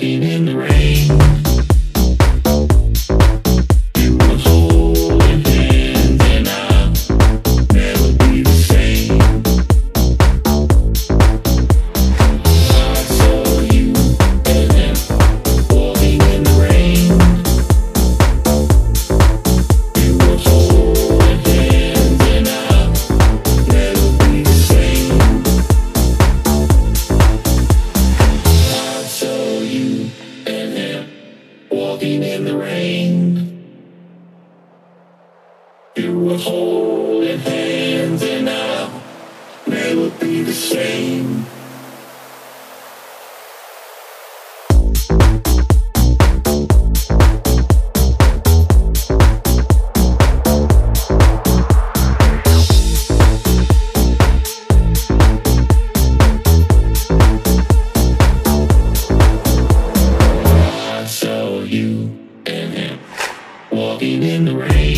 walking in the rain. You were holding hands and I'll never be the same. I saw you and him walking in the rain. You were holding hands and I'll never be the same. I saw you and him walking in the rain. You were holding hands and I'll never be the same. I saw you and him walking in the rain.